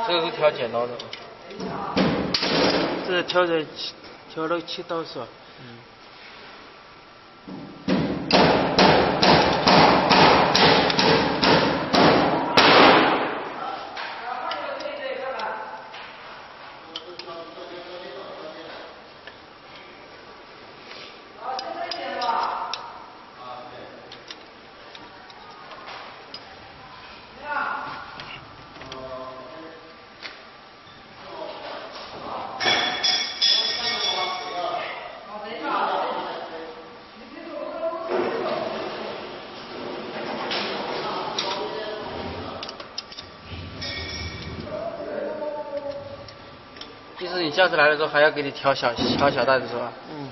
这个是调剪刀的。 这是调那个气刀是吧？嗯。 就是你下次来的时候还要给你调小袋子是吧？ 嗯。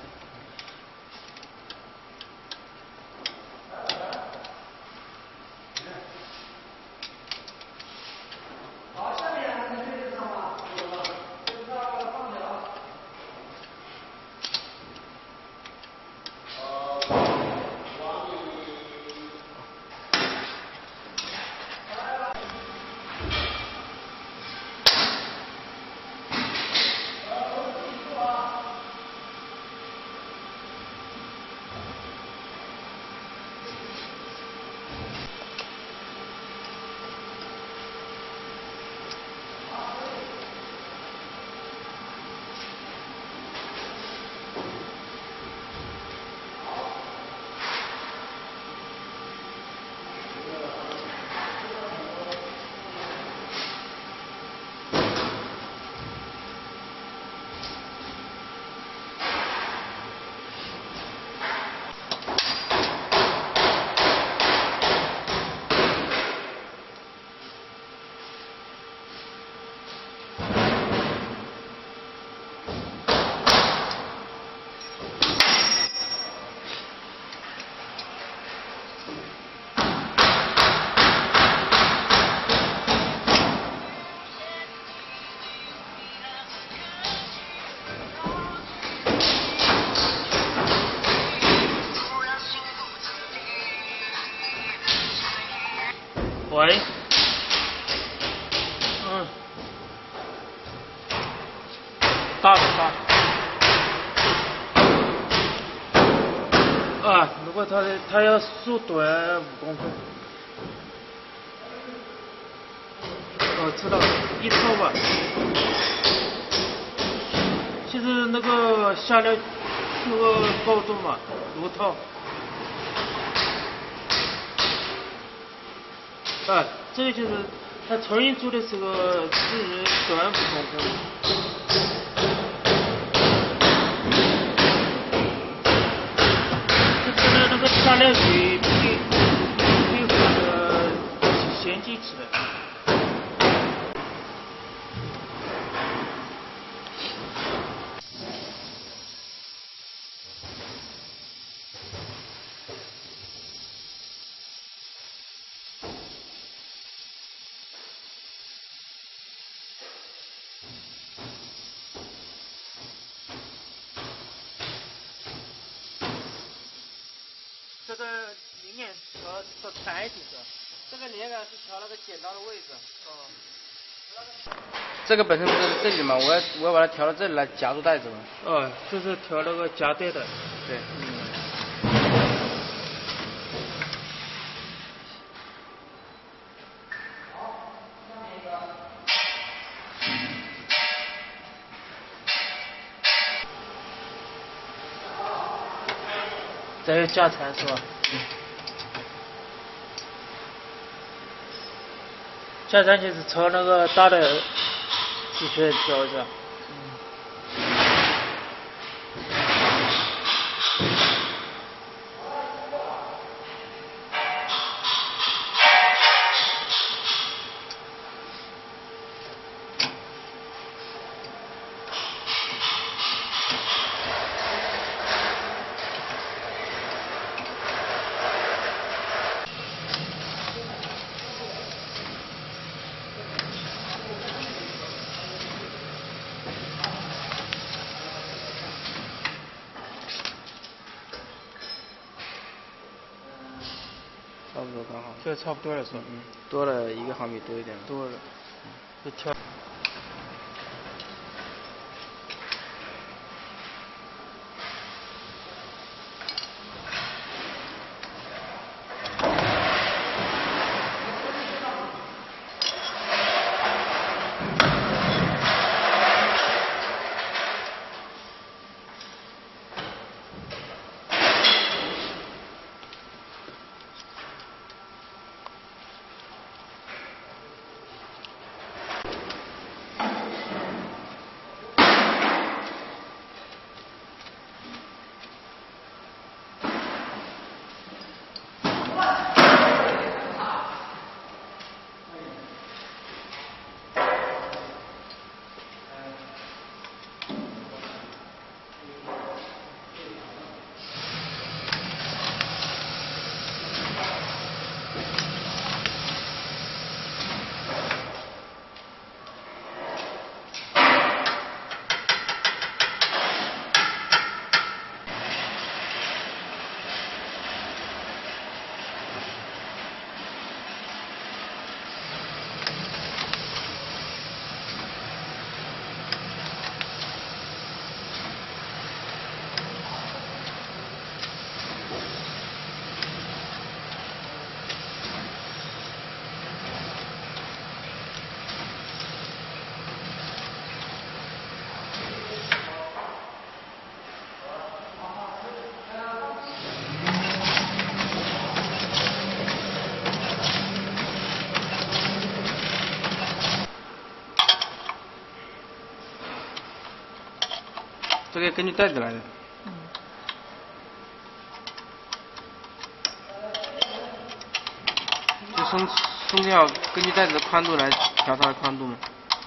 喂，大。啊，如果他要缩短5公分。哦，知道了，一套吧。其实那个下料那个包装嘛，5套。啊，这个就是他重新做的时候是短5公分。这个那个下料给配合的衔接起来。这个里面调窄一点是吧？这个连杆是调那个剪刀的位置。哦。 这个本身不是这里嘛，我要把它调到这里来夹住袋子嘛。 哦，这是调那个夹带的。 对。 再有夹缠是吧？夹缠就是朝那个大的纸片调一下。 差不多刚好。 这差不多了是吧？ 多了1个毫米多一点。 多了。就调。 这个根据带子来的。就松跳根据带子的宽度来调它的宽度嘛。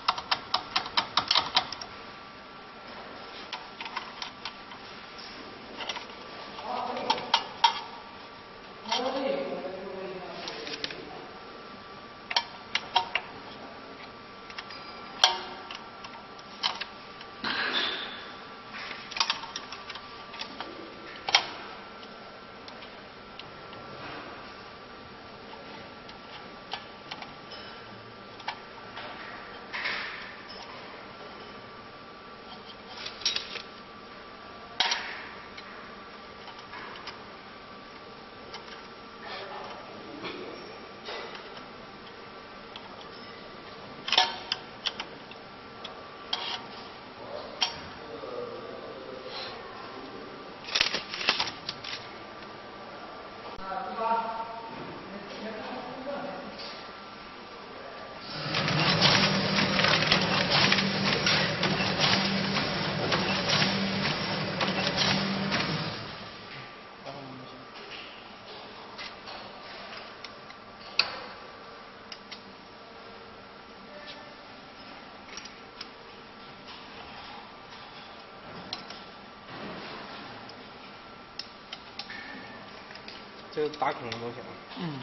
这是打孔的东西啊。嗯。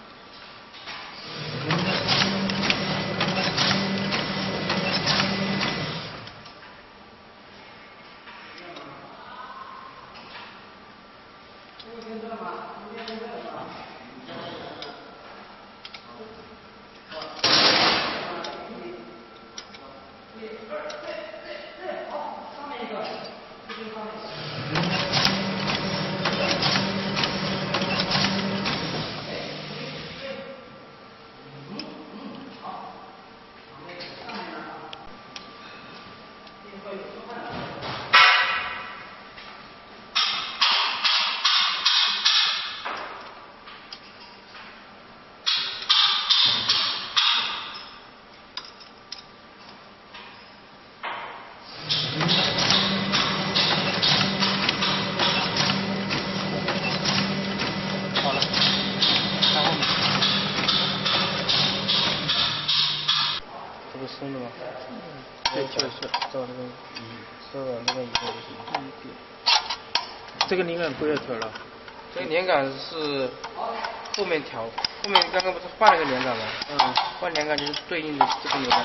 松的吗？对，就是照那个照那个以后就行。这个连杆不要调了，这个连杆是后面调，后面刚刚不是换了个连杆吗？换连杆就是对应的这个连杆。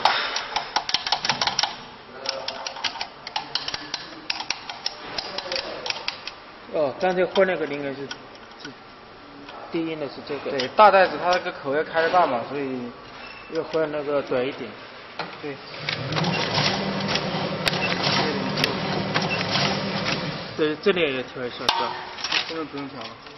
哦，刚才换那个连杆是对应的是这个。对，大袋子它那个口要开得大嘛，所以要换那个短一点。对。对，这里也调一下，是吧？这个不用调了。